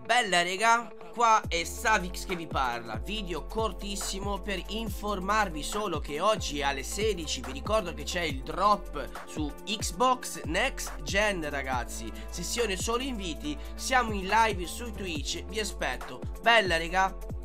Bella raga, qua è Savix che vi parla. Video cortissimo per informarvi solo che oggi alle 16 vi ricordo che c'è il drop su Xbox Next Gen ragazzi. Sessione solo inviti, siamo in live su Twitch, vi aspetto. Bella raga.